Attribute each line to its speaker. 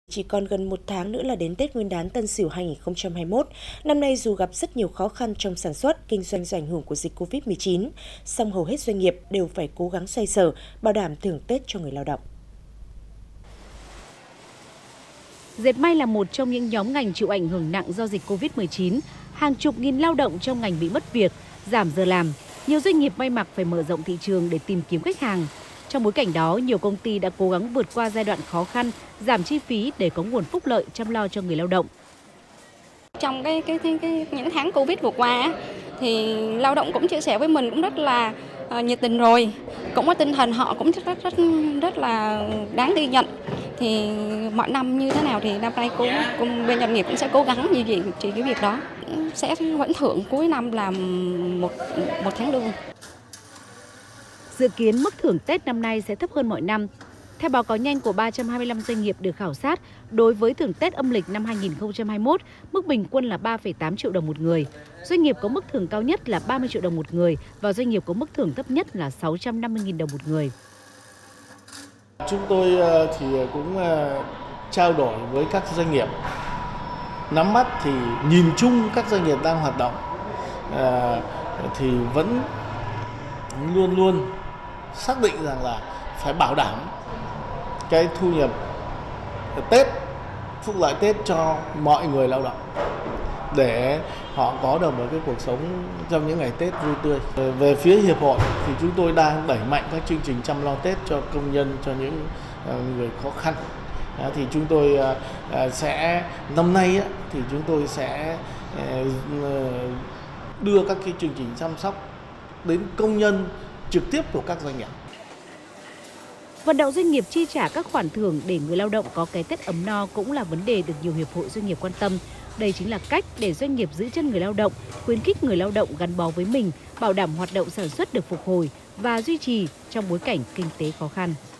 Speaker 1: Chỉ còn gần một tháng nữa là đến Tết Nguyên đán Tân Sửu 2021. Năm nay dù gặp rất nhiều khó khăn trong sản xuất, kinh doanh do ảnh hưởng của dịch Covid-19, song hầu hết doanh nghiệp đều phải cố gắng xoay sở, bảo đảm thưởng Tết cho người lao động.
Speaker 2: Dệt may là một trong những nhóm ngành chịu ảnh hưởng nặng do dịch Covid-19. Hàng chục nghìn lao động trong ngành bị mất việc, giảm giờ làm. Nhiều doanh nghiệp may mặc phải mở rộng thị trường để tìm kiếm khách hàng. Trong bối cảnh đó, nhiều công ty đã cố gắng vượt qua giai đoạn khó khăn, giảm chi phí để có nguồn phúc lợi chăm lo cho người lao động.
Speaker 3: Trong những tháng Covid vừa qua thì lao động cũng chia sẻ với mình cũng rất là nhiệt tình rồi, cũng có tinh thần họ cũng rất là đáng ghi nhận. Thì mọi năm như thế nào thì năm nay cũng bên doanh nghiệp cũng sẽ cố gắng như vậy chỉ cái việc đó, sẽ vẫn thưởng cuối năm là một tháng lương.
Speaker 2: Dự kiến mức thưởng Tết năm nay sẽ thấp hơn mọi năm. Theo báo cáo nhanh của 325 doanh nghiệp được khảo sát, đối với thưởng Tết âm lịch năm 2021, mức bình quân là 3,8 triệu đồng một người. Doanh nghiệp có mức thưởng cao nhất là 30 triệu đồng một người và doanh nghiệp có mức thưởng thấp nhất là 650.000 đồng một người.
Speaker 4: Chúng tôi thì cũng trao đổi với các doanh nghiệp, nắm bắt thì nhìn chung các doanh nghiệp đang hoạt động thì vẫn luôn luôn xác định rằng là phải bảo đảm cái thu nhập Tết, phúc lợi Tết cho mọi người lao động để họ có được một cái cuộc sống trong những ngày Tết vui tươi. Về phía hiệp hội thì chúng tôi đang đẩy mạnh các chương trình chăm lo Tết cho công nhân, cho những người khó khăn. Thì chúng tôi sẽ năm nay thì chúng tôi sẽ đưa các cái chương trình chăm sóc đến công nhân trực tiếp của các doanh nghiệp.
Speaker 2: Vận động doanh nghiệp chi trả các khoản thưởng để người lao động có cái Tết ấm no cũng là vấn đề được nhiều hiệp hội doanh nghiệp quan tâm. Đây chính là cách để doanh nghiệp giữ chân người lao động, khuyến khích người lao động gắn bó với mình, bảo đảm hoạt động sản xuất được phục hồi và duy trì trong bối cảnh kinh tế khó khăn.